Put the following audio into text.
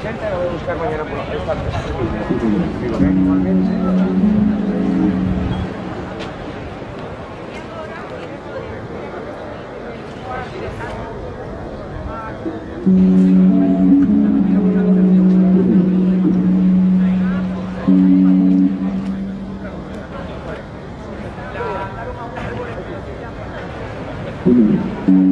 gente, la voy a buscar mañana por esta digo, igualmente. Thank you.